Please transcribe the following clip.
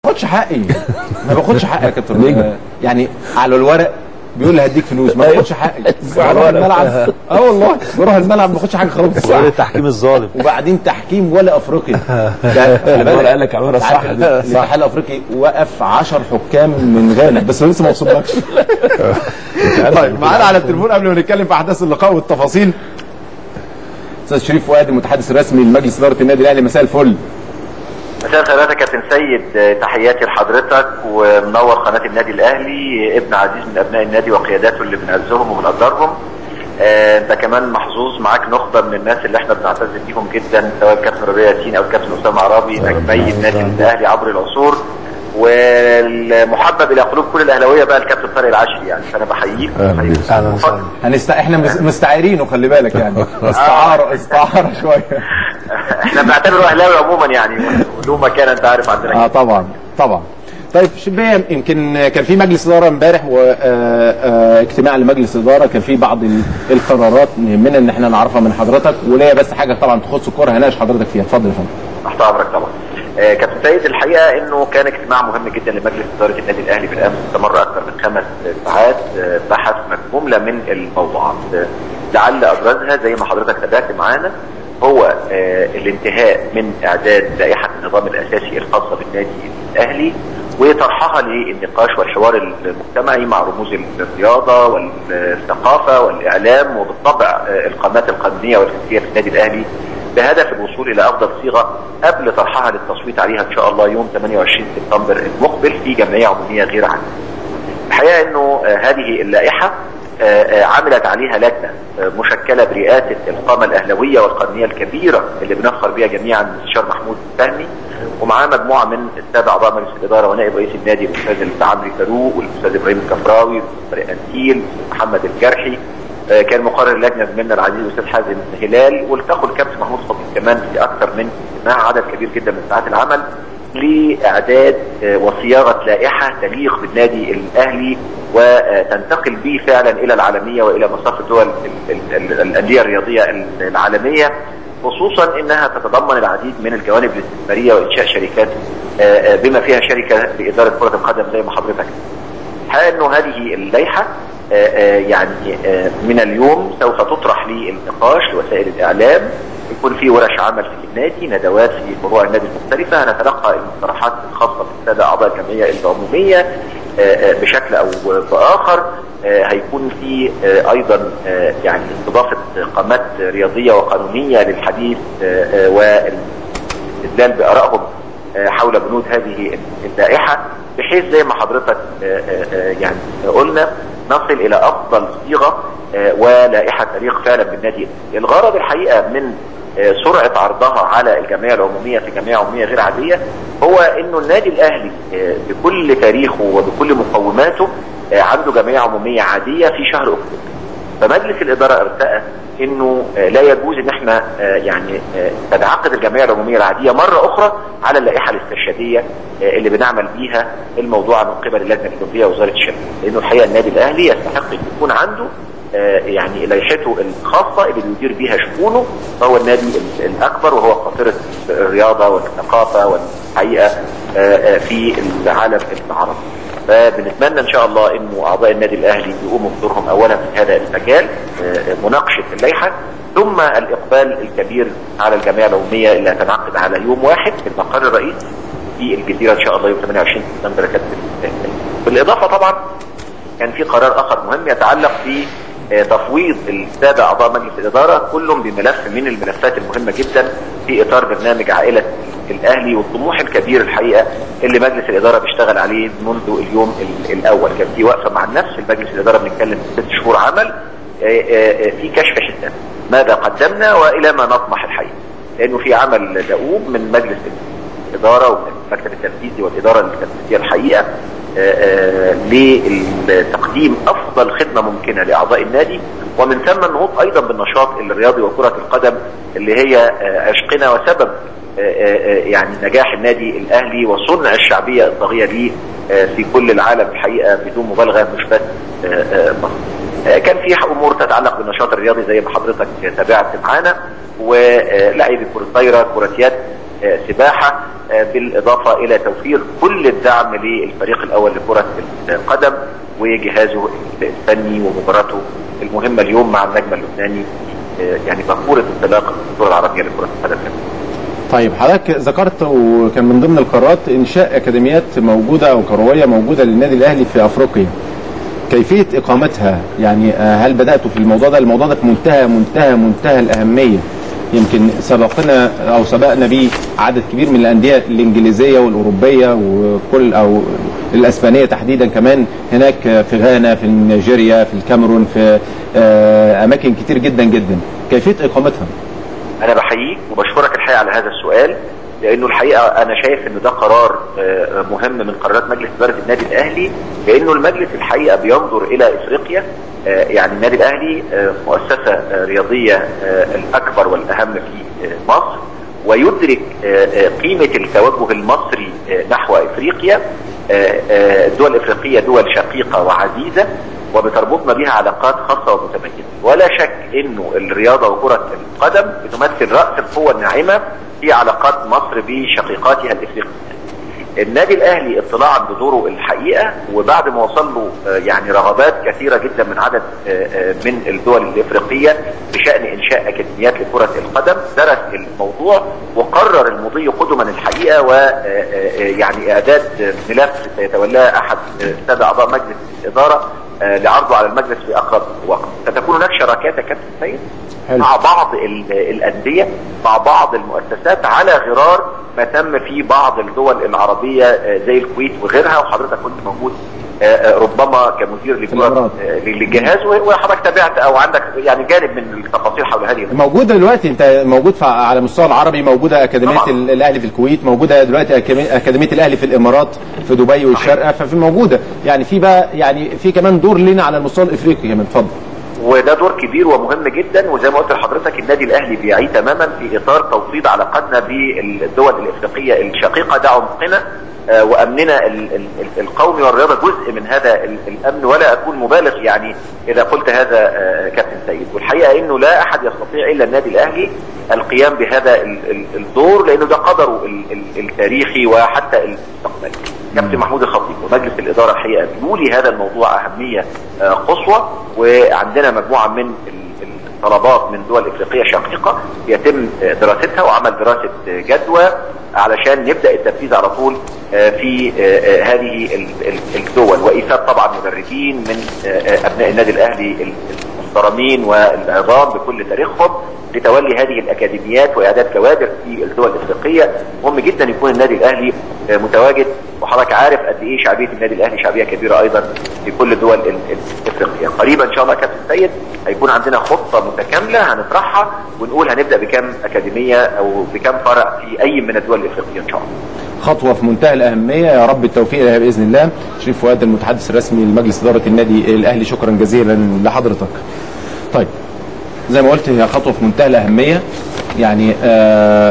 باخدش حقي، ما باخدش حقي يا كابتن. يعني على الورق بيقول لي هديك فلوس، ما باخدش حقي. بروح الملعب والله بروح الملعب ما باخدش حاجه خالص. التحكيم الظالم. وبعدين تحكيم ولا افريقي. خلي بالك قال لك على الورق صح. الاتحاد الافريقي وقف 10 حكام من غانا بس لسه ما وصلناش. طيب معانا على التليفون قبل ما نتكلم في احداث اللقاء والتفاصيل استاذ شريف فؤاد المتحدث الرسمي لمجلس اداره النادي الاهلي. مساء الفل. مساء الخير يا كابتن سيد، تحياتي لحضرتك ومنور قناه النادي الاهلي، ابن عزيز من ابناء النادي وقياداته اللي بنعزهم وبنقدرهم. انت كمان محظوظ معاك نخبه من الناس اللي احنا بنعتز بيهم جدا، سواء الكابتن ربيع ياسين او الكابتن اسامه عرابي، نجمي النادي الاهلي عبر العصور، والمحبب الى قلوب كل الاهلاويه بقى الكابتن طارق العشري. يعني فانا بحييك. احنا مستعيرينه خلي بالك يعني. استعاره شويه. احنا بنعتبره اهلاوي عموما يعني، له مكان انت عارف عندنا. طبعا. طيب شبيه يمكن كان في مجلس اداره امبارح واجتماع لمجلس اداره، كان في بعض القرارات يهمنا ان احنا نعرفها من حضرتك، وليا بس حاجه طبعا تخص الكوره هناقش حضرتك فيها. اتفضل يا فندم. تحت امرك طبعا. كابتن سيد، الحقيقه انه كان اجتماع مهم جدا لمجلس اداره النادي الاهلي بالامس، استمر اكثر من 5 ساعات، بحث جمله من الموضوعات. لعل ابرزها زي ما حضرتك تابعت معانا هو الانتهاء من اعداد لائحه النظام الاساسي الخاصه بالنادي الاهلي وطرحها للنقاش والحوار المجتمعي مع رموز الرياضه والثقافه والاعلام وبالطبع القامات القانونيه والفكريه في النادي الاهلي، بهدف الوصول الى افضل صيغه قبل طرحها للتصويت عليها ان شاء الله يوم 28 سبتمبر المقبل في جمعيه عموميه غير عاديه. الحقيقه انه هذه اللائحه عملت عليها لجنه مشكله برئاسه القامه الاهلاويه والقانونيه الكبيره اللي بنفخر بها جميعا المستشار محمود فهمي، ومعاه مجموعه من الساده اعضاء مجلس الاداره ونائب رئيس النادي الاستاذ عمرو فاروق والاستاذ ابراهيم الكفراوي والاستاذ انتيل محمد الجرحي. كان مقرر اللجنه زميلنا العزيز الاستاذ حازم هلال، والتقوا الكابتن محمود خطيب كمان في اكثر من اجتماع، عدد كبير جدا من ساعات العمل لاعداد وصياغه لائحه تليق بالنادي الاهلي وتنتقل به فعلا الى العالميه والى مصاف الدول الانديه الرياضيه العالميه، خصوصا انها تتضمن العديد من الجوانب الاستثماريه وانشاء شركات بما فيها شركه لاداره كره القدم زي ما حضرتك. الحقيقه انه هذه اللائحه يعني من اليوم سوف تطرح للنقاش لوسائل الاعلام، يكون في ورش عمل في النادي، ندوات في فروع النادي المختلفه، هنتلقى المقترحات الخاصه بالساده اعضاء الجمعيه العموميه بشكل او باخر. هيكون في ايضا يعني استضافه قامات رياضيه وقانونيه للحديث والاستدلال بارائهم حول بنود هذه اللائحه، بحيث زي ما حضرتك يعني قلنا نصل الى افضل صيغه ولائحه تليق فعلا بالنادي. الغرض الحقيقه من سرعه عرضها على الجمعيه العموميه في جمعيه عموميه غير عاديه هو انه النادي الاهلي بكل تاريخه وبكل مقوماته عنده جمعيه عموميه عاديه في شهر اكتوبر. فمجلس الاداره ارتأى انه لا يجوز ان احنا يعني تنعقد الجمعيه العموميه العاديه مره اخرى على اللائحه الاسترشاديه اللي بنعمل بيها الموضوع من قبل اللجنه الاولمبيه ووزاره الشباب، لانه الحقيقه النادي الاهلي يستحق ان يكون عنده يعني لائحته الخاصه اللي بيدير بيها شؤونه، فهو النادي الاكبر وهو قاطره الرياضه والثقافه والحقيقه في العالم العربي. فبنتمنى ان شاء الله انه اعضاء النادي الاهلي يقوموا بدورهم اولا في هذا المجال، مناقشه اللائحه، ثم الاقبال الكبير على الجمعيه العموميه اللي هتنعقد على يوم 1 في المقر الرئيسي في الجزيره ان شاء الله يوم 28 سبتمبر. بالاضافه طبعا كان في قرار اخر مهم يتعلق بتفويض الساده اعضاء مجلس الاداره كلهم بملف من الملفات المهمه جدا في اطار برنامج عائله الاهلي والطموح الكبير الحقيقه اللي مجلس الاداره بيشتغل عليه منذ اليوم الاول. كان في وقفه مع النفس في مجلس الاداره بنتكلم 6 شهور عمل في كشف حساب ماذا قدمنا والى ما نطمح الحقيقه، لانه في عمل دؤوب من مجلس الاداره ومن المكتب التنفيذي والاداره التنفيذيه الحقيقه لتقديم افضل خدمه ممكنه لاعضاء النادي، ومن ثم النهوض ايضا بالنشاط الرياضي وكره القدم اللي هي عشقنا وسبب يعني نجاح النادي الاهلي وصنع الشعبيه الطاغيه ليه في كل العالم الحقيقه بدون مبالغه مش بس مصر. كان في امور تتعلق بالنشاط الرياضي زي ما حضرتك تابعت معانا، ولاعيبه كره طايره، كره يد، سباحه، بالاضافه الى توفير كل الدعم للفريق الاول لكره القدم وجهازه الفني ومباراته المهمه اليوم مع النجم اللبناني، يعني باكوره انطلاق البطوله العربيه لكره القدم. طيب حضرتك ذكرت وكان من ضمن القرارات انشاء اكاديميات موجوده او كرويه موجوده للنادي الاهلي في افريقيا. كيفيه اقامتها يعني هل بداتوا في الموضوع ده؟ الموضوع ده في منتهى الاهميه. يمكن سبقنا او سبقنا به عدد كبير من الانديه الانجليزيه والاوروبيه وكل او الاسبانيه تحديدا كمان هناك في غانا، في نيجيريا، في الكاميرون، في اماكن كتير جدا جدا. كيفيه اقامتها؟ انا بحييك وبشكرك الحقيقه على هذا السؤال، لانه الحقيقه انا شايف ان ده قرار مهم من قرارات مجلس اداره النادي الاهلي، لانه المجلس الحقيقه بينظر الى افريقيا. يعني النادي الاهلي مؤسسه رياضيه الاكبر والاهم في مصر، ويدرك قيمه التوجه المصري نحو افريقيا. الدول الافريقيه دول شقيقه وعزيزه وبتربطنا بها علاقات خاصه ومتميزه، ولا شك انه الرياضه وكره القدم بتمثل راس القوه الناعمه في علاقات مصر بشقيقاتها الافريقيه. النادي الاهلي اطلاعا بدوره الحقيقه وبعد ما وصل له يعني رغبات كثيره جدا من عدد من الدول الافريقيه بشان انشاء اكاديميات لكره القدم، درس الموضوع وقرر المضي قدما الحقيقه ويعني اعداد ملف سيتولاه احد الساده اعضاء مجلس الاداره لعرضه على المجلس في اقرب وقت. ستكون هناك شراكات يا كابتن سيد مع بعض الانديه، مع بعض المؤسسات، على غرار ما تم في بعض الدول العربيه زي الكويت وغيرها، وحضرتك كنت موجود ربما كمدير للجهاز وحضرتك تابعت او عندك يعني جانب من التفاصيل حول هذه. موجوده دلوقتي، انت موجود على المستوى العربي، موجوده اكاديميه الاهلي في الكويت، موجوده دلوقتي اكاديميه الاهلي في الامارات في دبي والشارقه، ففي موجوده يعني في بقى يعني في كمان دور لنا على المستوى الافريقي كمان. اتفضل. وده دور كبير ومهم جدا، وزي ما قلت لحضرتك النادي الاهلي بيعي تماما في اطار توطيد علاقتنا بالدول الافريقيه الشقيقه، ده عمقنا وامننا القومي، والرياضه جزء من هذا الامن، ولا اكون مبالغ يعني اذا قلت هذا كابتن سيد. والحقيقه انه لا احد يستطيع الا النادي الاهلي القيام بهذا الدور، لانه ده قدره التاريخي وحتى المستقبلي. كابتن محمود الخطيب ومجلس الاداره الحقيقه بيولي هذا الموضوع اهميه قصوى، وعندنا مجموعه من طلبات من دول افريقيه شقيقه يتم دراستها وعمل دراسه جدوى علشان نبدا التنفيذ على طول في هذه الدول، وايفاد طبعا مدربين من ابناء النادي الاهلي المحترمين والعظام بكل تاريخهم لتولي هذه الاكاديميات واعداد كوادر في الدول الافريقيه. مهم جدا يكون النادي الاهلي متواجد، وحضرتك عارف قد ايه شعبيه النادي الاهلي شعبيه كبيره ايضا في كل الدول الافريقيه. قريبا ان شاء الله كابتن سيد هيكون عندنا خطه متكامله هنطرحها ونقول هنبدا بكم اكاديميه او بكم فرع في اي من الدول الافريقيه ان شاء الله. خطوه في منتهى الاهميه، يا رب التوفيق لها باذن الله. شريف فؤاد المتحدث الرسمي لمجلس اداره النادي الاهلي، شكرا جزيلا لحضرتك. طيب زي ما قلت هي خطوه في منتهى الاهميه يعني